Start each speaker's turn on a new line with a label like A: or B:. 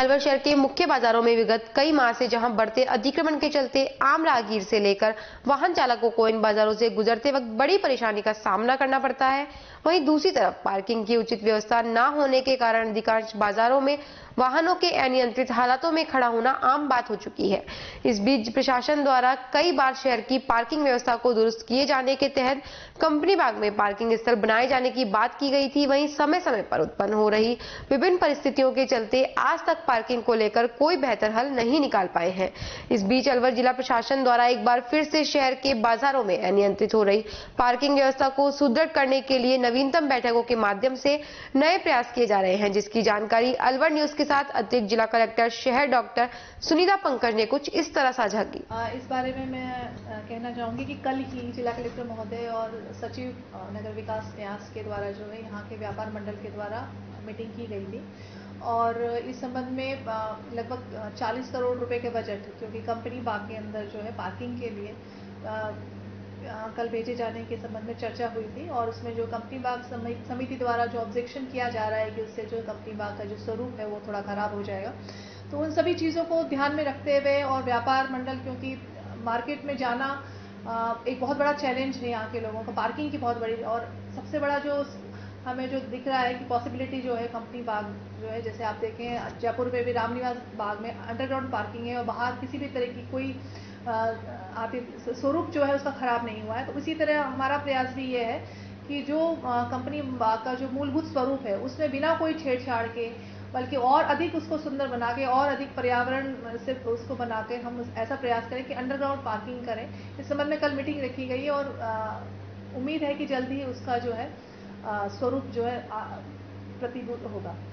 A: अलवर शहर के मुख्य बाजारों में विगत कई माह से जहां बढ़ते अतिक्रमण के चलते आम राहगीर से लेकर वाहन चालकों को इन बाजारों से गुजरते वक्त बड़ी परेशानी का सामना करना पड़ता है, वहीं दूसरी तरफ पार्किंग की उचित व्यवस्था न होने के कारण अधिकांश बाजारों में वाहनों के अनियंत्रित हालातों में खड़ा होना आम बात हो चुकी है। इस बीच प्रशासन द्वारा कई बार शहर की पार्किंग व्यवस्था को दुरुस्त किए जाने के तहत कंपनी बाग में पार्किंग स्थल बनाए जाने की बात की गई थी। वहीं समय समय पर उत्पन्न हो रही विभिन्न परिस्थितियों के चलते आज तक पार्किंग को लेकर कोई बेहतर हल नहीं निकाल पाए हैं। इस बीच अलवर जिला प्रशासन द्वारा एक बार फिर से शहर के बाजारों में अनियंत्रित हो रही पार्किंग व्यवस्था को सुदृढ़ करने के लिए नवीनतम बैठकों के माध्यम से नए प्रयास किए जा रहे हैं, जिसकी जानकारी अलवर न्यूज के साथ अतिरिक्त जिला कलेक्टर शहर डॉक्टर सुनीता पंकज ने कुछ इस तरह साझा की।
B: इस बारे में मैं कहना चाहूंगी कि कल ही जिला कलेक्टर महोदय और सचिव नगर विकास न्यास के द्वारा जो है यहाँ के व्यापार मंडल के द्वारा मीटिंग की गई थी और इस संबंध में लगभग 40 करोड़ रुपए के बजट, क्योंकि कंपनी बाग के अंदर जो है पार्किंग के लिए कल भेजे जाने के संबंध में चर्चा हुई थी और उसमें जो कंपनी बाग समिति द्वारा जो ऑब्जेक्शन किया जा रहा है कि उससे जो कंपनी बाग का जो स्वरूप है वो थोड़ा खराब हो जाएगा, तो उन सभी चीज़ों को ध्यान में रखते हुए और व्यापार मंडल, क्योंकि मार्केट में जाना एक बहुत बड़ा चैलेंज है यहाँ के लोगों को, पार्किंग की बहुत बड़ी, और सबसे बड़ा जो हमें जो दिख रहा है कि पॉसिबिलिटी जो है कंपनी बाग जो है, जैसे आप देखें जयपुर में भी रामनिवास बाग में अंडरग्राउंड पार्किंग है और बाहर किसी भी तरह की कोई स्वरूप जो है उसका खराब नहीं हुआ है। तो इसी तरह हमारा प्रयास भी ये है कि जो कंपनी बाग का जो मूलभूत स्वरूप है उसमें बिना कोई छेड़छाड़ के, बल्कि और अधिक उसको सुंदर बना के और अधिक पर्यावरण से उसको बना के हम ऐसा प्रयास करें कि अंडरग्राउंड पार्किंग करें। इस संबंध में कल मीटिंग रखी गई है और उम्मीद है कि जल्द ही उसका जो है स्वरूप जो है प्रतिभूत होगा।